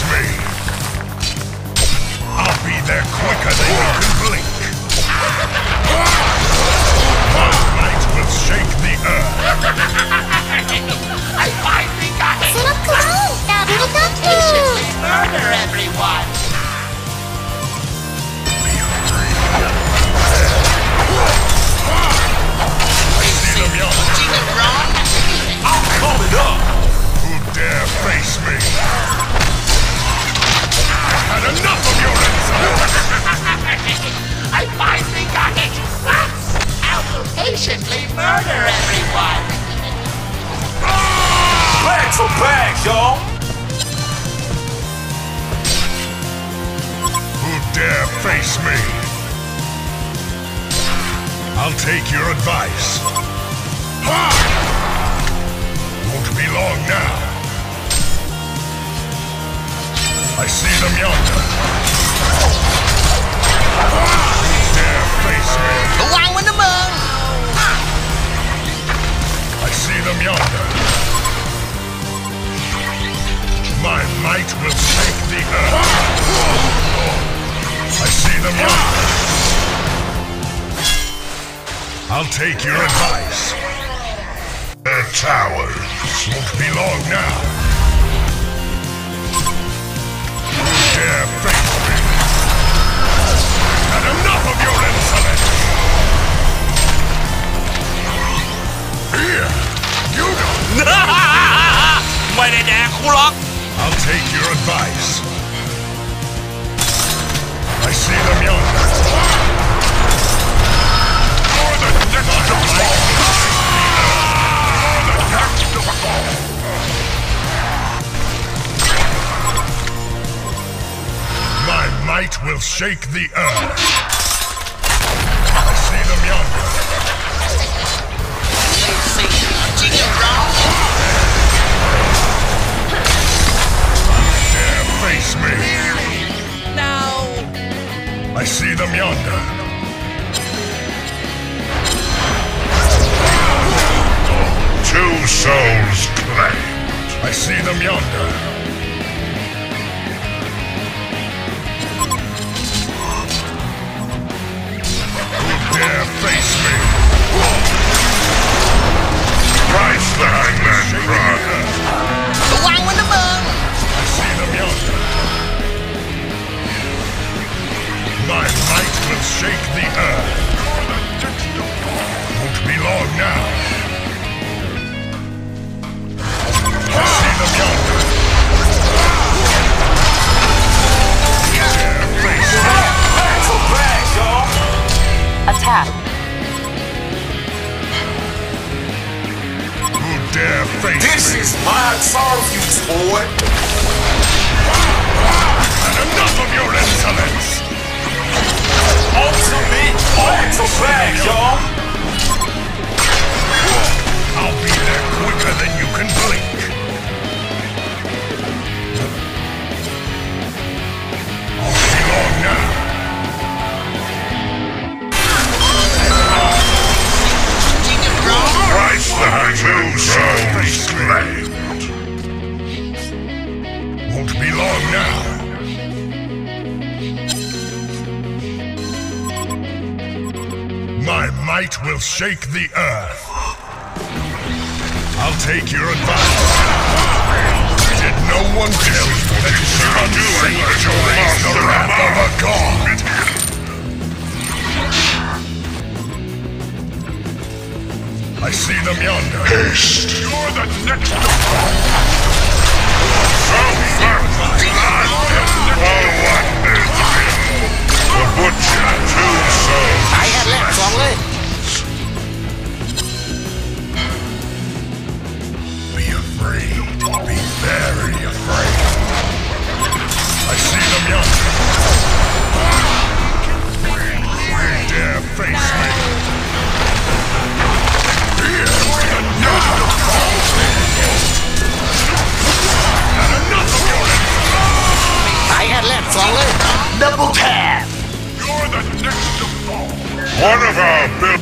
me! I'll be there quicker than you can blink! My might will shake the earth! I finally got it! Patiently murder everyone! I'm coming up! Who dare face me? I've had enough of your insolence! I finally got it! I will patiently murder everyone! Bags for bags, y'all! Who dare face me? I'll take your advice. Ha! Won't be long now. I see them yonder. Who dare face me? I see them yonder. My might will shake the earth. I see them yonder. I'll take your advice. Their towers won't be long now. Who dare face me? Had enough of your insolence! Here, you go! ไม่ได้แดกกูหรอก I'll take your advice. I see them yonder. You're the next of fall. You're the next of fall. My might will shake the earth. I see them yonder. Dare face me. No! I see them yonder. Two souls claimed. I see them yonder. Who dare face me? Christ the hangman cry. I see them yonder. My might will shake the earth. Won't be long now. I see them yonder. Dare face me. Bags for bags, y'all! Attack. Who dare face This me? is my target, boy! And enough of your insolence! Ultimate bags for bags, y'all! I'll be there quicker than you can blink. Won't be long now. Christ the two souls claimed. Won't be long now. My might will shake the earth. I'll take your advice. Did no one tell you that it is unsafe to raise the wrath of a god? I see them yonder. Haste! You're the next to fall! So fast! The butcher, two souls. Be afraid. Be very afraid. I see them yonder. Who dare face me? Here, the next to fall! Had enough of your insolence! Double tap! You're the next to fall! One of our buildings.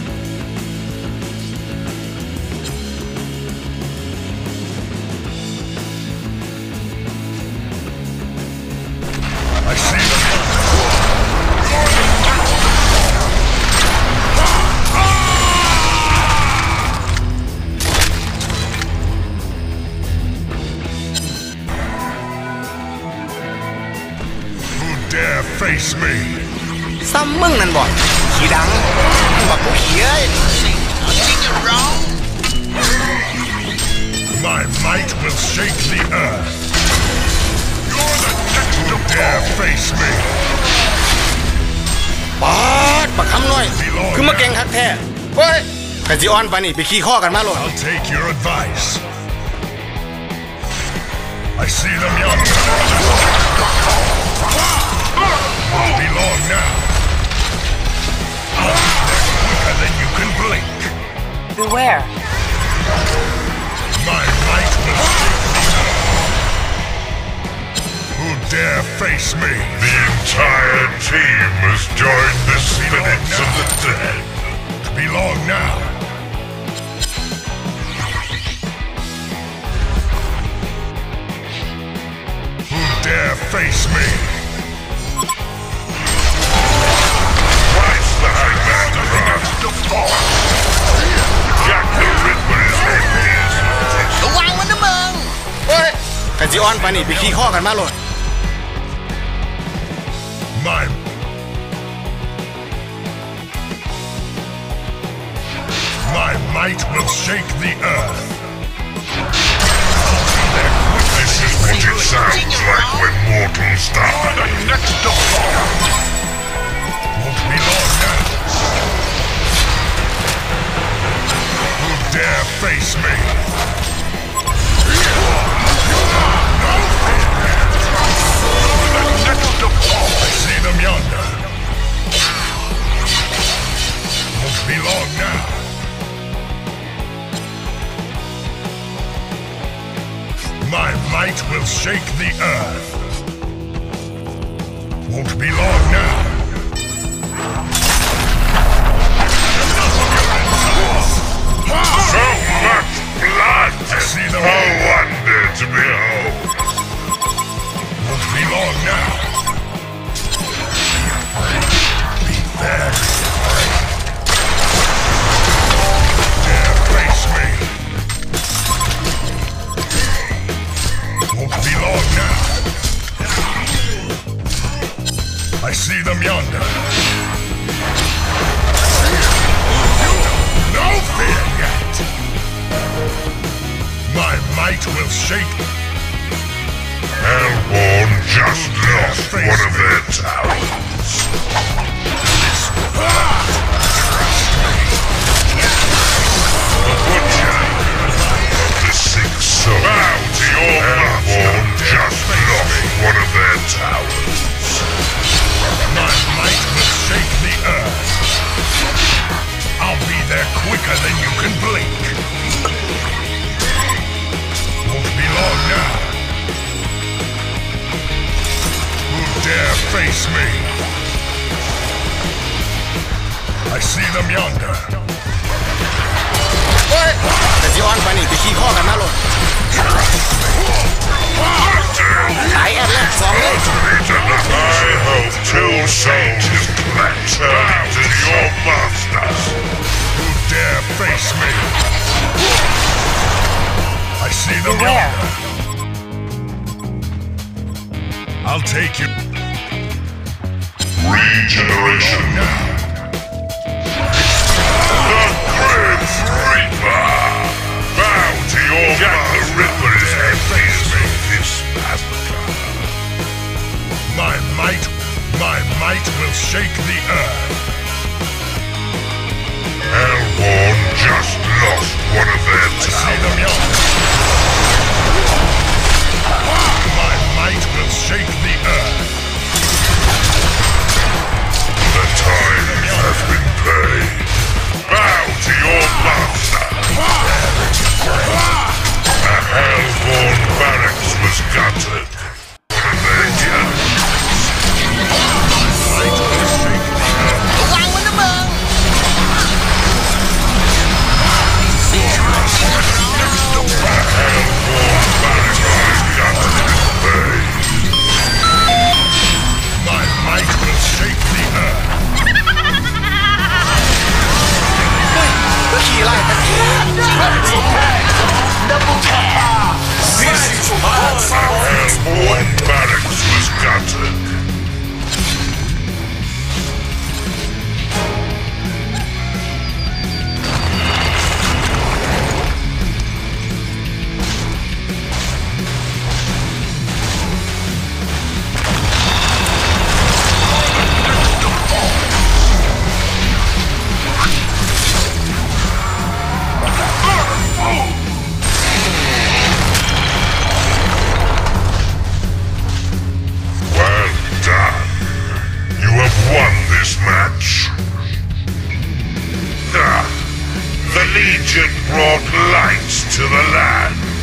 face me? ซ้ำมึงนั่นบ่ขี้ดังมึงบอกกูขี้เอ้ย Did you wrong? My might will shake the earth. You're the next to dare face me. ปอดบักคำน้อยคือมาเก่งคักแท้เฮ้ยกันสิออนปานนี่ไปขี้ข้อกันมาโลด I'll take your advice. I see them yonder. Won't be long now. I'll be there quicker than you can blink. Beware. My might will shake the earth. Who dare face me? The entire team has joined the spirits of the dead. Be long now. Who dare face me? Christ, the Hangman to fall. Jack the Ripper is envious. ระวังมันนะมึงเฮ้ยกันสิออนปานนี่ไปขี้ข้อกันมาโลด My might will shake the earth. This is what it sounds like when mortals die. Next to fall. Won't be long now. Who dare face me? Next to fall. I see them yonder. Won't be long now. My might will shake the earth. Won't be long now. So much blood! I see them all. Wonder to behold. Won't be long now. Be very afraid. Dare face me. Won't be long now. I see them yonder. No fear yet. My might will shake. Hellborn just lost one of their towers. The butcher of the six souls. Bow to your Hellborn just lost one of their towers. My might will shake the earth. I'll be there quicker than you can blink. Won't be long now. Who dare face me? I see them yonder. เฮ้ยกันสิออนปานนี่ไปขี้ข้อกันมาโลดตายแอบแรกสองเลย I hope two sages cleanse out as your masters. Who dare face me? I see them Beware. yonder. I'll take you. Regeneration now. The Grim Reaper! Bow to your Jack the Ripper is face me this massacre. My might will shake the earth. Hellborn just lost one of their towers. I see them yonder. My might will shake the earth. The time has been paid. Bow to your master. A Hellborn barracks was gutted. One of their generals. Might will shake the earth. ระวังมันนะมึง Next to legend brought light to the land.